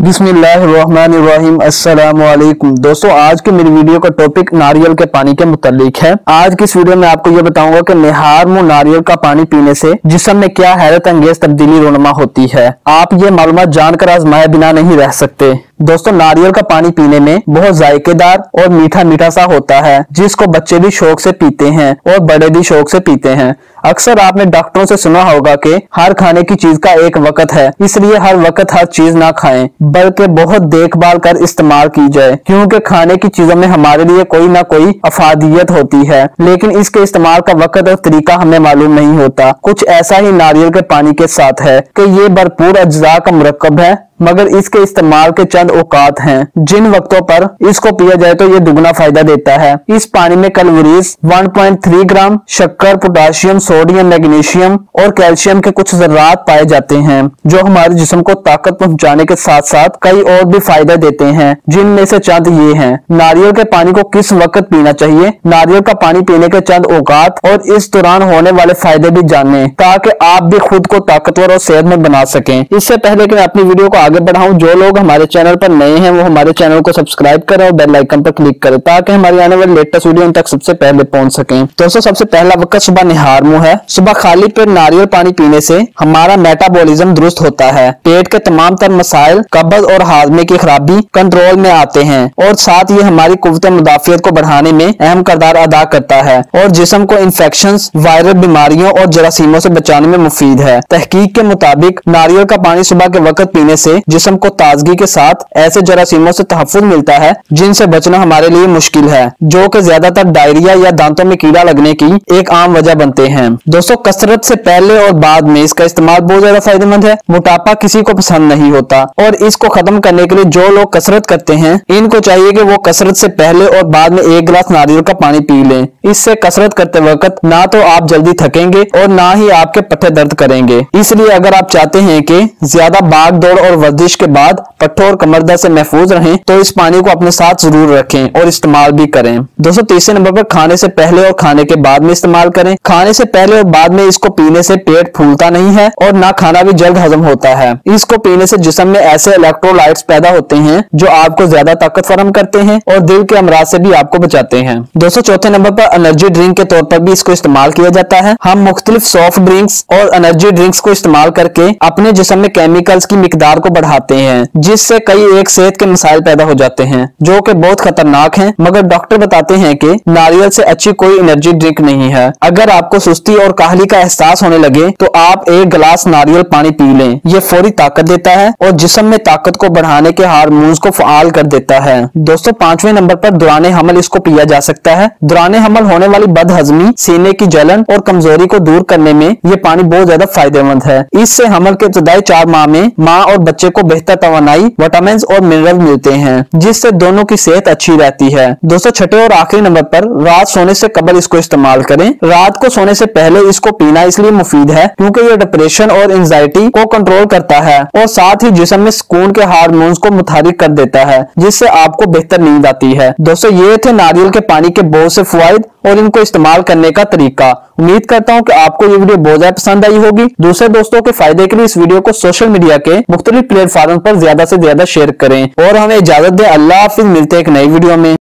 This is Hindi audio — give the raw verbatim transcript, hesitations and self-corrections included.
बिस्मिल्लाहिर्रहमानिर्रहीम। अस्सलामुअलैकुम दोस्तों, आज की मेरी वीडियो का टॉपिक नारियल के पानी के मुतालिक है। आज की इस वीडियो में आपको ये बताऊंगा कि निहार मुंह नारियल का पानी पीने से जिस्म में क्या हैरत अंगेज तब्दीली रोनमा होती है। आप ये मालूमात जानकर आजमाए बिना नहीं रह सकते। दोस्तों, नारियल का पानी पीने में बहुत जायकेदार और मीठा मीठा सा होता है, जिसको बच्चे भी शौक से पीते हैं और बड़े भी शौक से पीते हैं। अक्सर आपने डॉक्टरों से सुना होगा कि हर खाने की चीज का एक वक्त है, इसलिए हर वक्त हर चीज ना खाएं, बल्कि बहुत देखभाल कर इस्तेमाल की जाए, क्योंकि खाने की चीजों में हमारे लिए कोई ना कोई अफादियत होती है, लेकिन इसके इस्तेमाल का वक्त और तरीका हमें मालूम नहीं होता। कुछ ऐसा ही नारियल के पानी के साथ है कि ये भरपूर अज्जा का मुरक्कब है, मगर इसके इस्तेमाल के चंद औकात हैं, जिन वक्तों पर इसको पिया जाए तो ये दुगना फायदा देता है। इस पानी में कैलोरीज एक पॉइंट तीन ग्राम, शक्कर, पोटाशियम, सोडियम, मैग्नीशियम और कैल्शियम के कुछ जर्रात पाए जाते हैं, जो हमारे जिस्म को ताकत पहुंचाने के साथ साथ कई और भी फायदे देते हैं, जिनमें से चंद ये हैं। नारियल के पानी को किस वक्त पीना चाहिए, नारियल का पानी पीने के चंद औकात और इस दौरान होने वाले फायदे भी जानें, ताकि आप भी खुद को ताकतवर और सेहतमंद बना सकें। इससे पहले कि मैं अपनी वीडियो को आगे बढ़ाऊं, जो लोग हमारे चैनल पर नए हैं वो हमारे चैनल को सब्सक्राइब करें और बेल आइकन पर क्लिक करें, ताकि हमारी आने वाली लेटेस्ट वीडियो उन तक सबसे पहले पहुंच सकें। दोस्तों, सबसे पहला वक्त सुबह निहार मुंह है। सुबह खाली पेट नारियल पानी पीने से हमारा मेटाबॉलिज्म दुरुस्त होता है, पेट के तमाम तर मसाइल, कब्ज और हाजमे की खराबी कंट्रोल में आते हैं, और साथ ही हमारी कुव्वत मुदाफियत को बढ़ाने में अहम किरदार अदा करता है और जिस्म को इन्फेक्शन, वायरल बीमारियों और जरासीमों से बचाने में मुफीद है। तहकीक के मुताबिक नारियल का पानी सुबह के वक्त पीने से जिस्म को ताजगी के साथ ऐसे जरासीमों से तहफ्फुज मिलता है जिनसे बचना हमारे लिए मुश्किल है, जो कि ज्यादातर डायरिया या दांतों में कीड़ा लगने की एक आम वजह बनते हैं। दोस्तों, कसरत से पहले और बाद में इसका इस्तेमाल बहुत ज्यादा फायदेमंद है। मोटापा किसी को पसंद नहीं होता, और इसको खत्म करने के लिए जो लोग कसरत करते हैं इनको चाहिए कि वो कसरत से पहले और बाद में एक गिलास नारियल का पानी पी लें। इससे कसरत करते वक्त ना तो आप जल्दी थकेंगे और ना ही आपके पट्टे दर्द करेंगे। इसलिए अगर आप चाहते हैं कि ज्यादा भाग दौड़ और वर्जिश के बाद पट्टों और कमर दर्द से महफूज रहें, तो इस पानी को अपने साथ जरूर रखें और इस्तेमाल भी करें। दोस्तों, तीसरे नंबर पर खाने से पहले और खाने के बाद में इस्तेमाल करें। खाने से पहले और बाद में इसको पीने से पेट फूलता नहीं है और ना खाना भी जल्द हजम होता है। इसको पीने से जिस्म में ऐसे इलेक्ट्रोलाइट्स पैदा होते हैं जो आपको ज्यादा ताकत फराहम करते हैं और दिल के अमराज से भी आपको बचाते हैं। दोस्तों, चौथे नंबर पर एनर्जी ड्रिंक के तौर पर भी इसको इस्तेमाल किया जाता है। हम मुख्तलिफ सॉफ्ट ड्रिंक्स और एनर्जी ड्रिंक्स को इस्तेमाल करके अपने जिस्म में केमिकल्स की मिकदार को बढ़ाते हैं, जिससे कई एक सेहत के मसाइल पैदा हो जाते हैं जो कि बहुत खतरनाक हैं। मगर डॉक्टर बताते हैं कि नारियल से अच्छी कोई एनर्जी ड्रिंक नहीं है। अगर आपको सुस्ती और काहली का एहसास होने लगे तो आप एक गिलास नारियल पानी पी लें। ये फौरी ताकत देता है और जिस्म में ताकत को बढ़ाने के हार्मोन्स को फाल कर देता है। दोस्तों, पांचवें नंबर पर दौरान हमल इसको पिया जा सकता है। दौरान हमल होने वाली बदहजमी, सीने की जलन और कमजोरी को दूर करने में ये पानी बहुत ज्यादा फायदेमंद है। इससे हमल के इब्तदाई चार माह में माँ और बच्चे को बेहतर तवानाई, विटामिन और मिनरल मिलते हैं, जिससे दोनों की सेहत अच्छी रहती है। दोस्तों, छठे और आखिरी नंबर पर रात सोने से कबल इसको इस्तेमाल करें। रात को सोने से पहले इसको पीना इसलिए मुफीद है क्योंकि ये डिप्रेशन और एंजाइटी को कंट्रोल करता है और साथ ही जिस्म में सुकून के हार्मोन्स को मुतहरिक कर देता है, जिससे आपको बेहतर नींद आती है। दोस्तों, ये थे नारियल के पानी के बहुत से फवाइद और इनको इस्तेमाल करने का तरीका। उम्मीद करता हूँ कि आपको ये वीडियो बहुत ज्यादा पसंद आई होगी। दूसरे दोस्तों के फायदे के लिए इस वीडियो को सोशल मीडिया के मुख्तलिफ प्लेटफॉर्म पर ज्यादा से ज्यादा शेयर करें और हमें इजाजत दें। अल्लाह हाफिज। मिलते हैं एक नई वीडियो में।